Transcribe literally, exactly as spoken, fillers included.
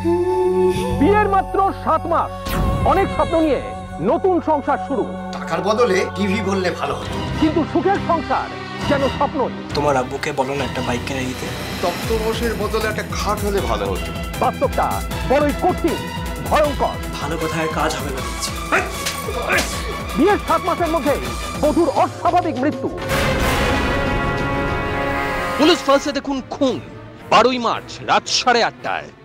বিয়ের মাত্র সাত মাস, অনেক স্বপ্ন নিয়ে নতুন সংসার শুরু। টাকার বদলে টিভি বললে ভালো হতো, কিন্তু সুখের সংসার যেন স্বপ্নই। তোমার আব্বুকে বলো না একটা বাইক কিনে দিতে। তক্তপোষের বদলে একটা খাট হলে ভালো হতো। বাস্তবটা বড়ই কঠিন, ভয়ঙ্কর। ভালো কথায় কাজ হবে না দেখছি। বিয়ের সাত মাসের মধ্যে বধূর অস্বাভাবিক মৃত্যু। পুলিশ ফালসে দেখুন খুন, বারোই মার্চ রাত সাড়ে আটটায়।